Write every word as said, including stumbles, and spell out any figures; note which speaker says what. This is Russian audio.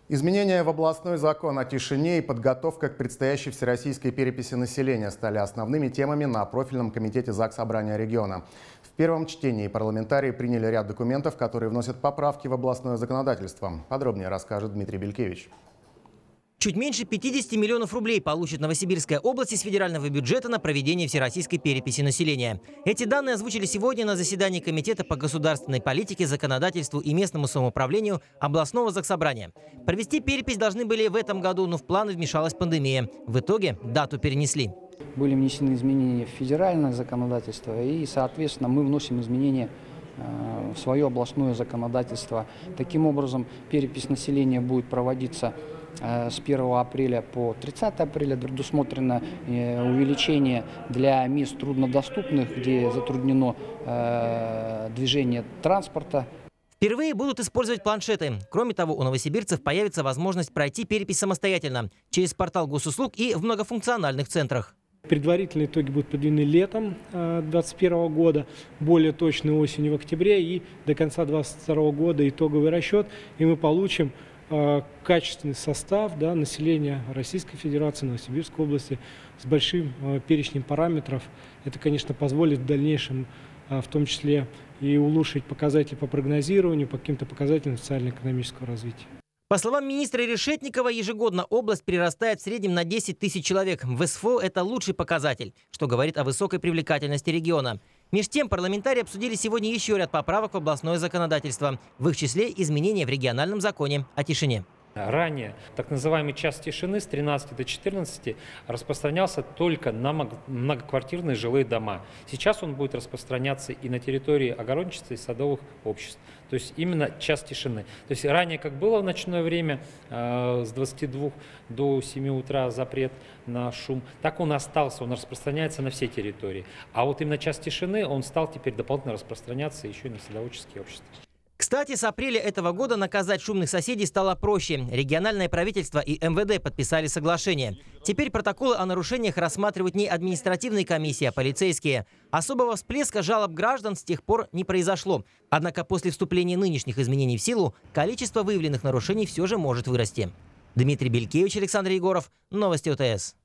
Speaker 1: Изменения в областной закон о тишине и подготовка к предстоящей всероссийской переписи населения стали основными темами на профильном комитете Заксобрания региона. В первом чтении парламентарии приняли ряд документов, которые вносят поправки в областное законодательство. Подробнее расскажет Дмитрий Белькевич.
Speaker 2: Чуть меньше пятидесяти миллионов рублей получит Новосибирская область из федерального бюджета на проведение всероссийской переписи населения. Эти данные озвучили сегодня на заседании Комитета по государственной политике, законодательству и местному самоуправлению областного заксобрания. Провести перепись должны были в этом году, но в планы вмешалась пандемия. В итоге дату перенесли.
Speaker 3: Были внесены изменения в федеральное законодательство, и, соответственно, мы вносим изменения в свое областное законодательство. Таким образом, перепись населения будет проводиться с первого апреля по тридцатое апреля. Предусмотрено увеличение для мест труднодоступных, где затруднено движение транспорта.
Speaker 2: Впервые будут использовать планшеты. Кроме того, у новосибирцев появится возможность пройти перепись самостоятельно через портал госуслуг и в многофункциональных центрах.
Speaker 4: Предварительные итоги будут подведены летом две тысячи двадцать первого года, более точные осенью в октябре, и до конца две тысячи двадцать второго года итоговый расчет, и мы получим качественный состав, да, населения Российской Федерации, Новосибирской области с большим перечнем параметров. Это, конечно, позволит в дальнейшем в том числе и улучшить показатели по прогнозированию, по каким-то показателям социально-экономического развития.
Speaker 2: По словам министра Решетникова, ежегодно область прирастает в среднем на десять тысяч человек. В СФО это лучший показатель, что говорит о высокой привлекательности региона. Меж тем, парламентарии обсудили сегодня еще ряд поправок в областное законодательство. В их числе изменения в региональном законе о тишине.
Speaker 5: Ранее так называемый час тишины с тринадцати до четырнадцати распространялся только на многоквартирные жилые дома. Сейчас он будет распространяться и на территории огородничества и садовых обществ. То есть именно час тишины. То есть ранее, как было в ночное время, э, с двадцати двух до семи утра запрет на шум, так он остался, он распространяется на все территории. А вот именно час тишины, он стал теперь дополнительно распространяться еще и на садоводческие общества.
Speaker 2: Кстати, с апреля этого года наказать шумных соседей стало проще. Региональное правительство и эм вэ дэ подписали соглашение. Теперь протоколы о нарушениях рассматривают не административные комиссии, а полицейские. Особого всплеска жалоб граждан с тех пор не произошло. Однако после вступления нынешних изменений в силу количество выявленных нарушений все же может вырасти. Дмитрий Белькевич, Александр Егоров. Новости о тэ эс.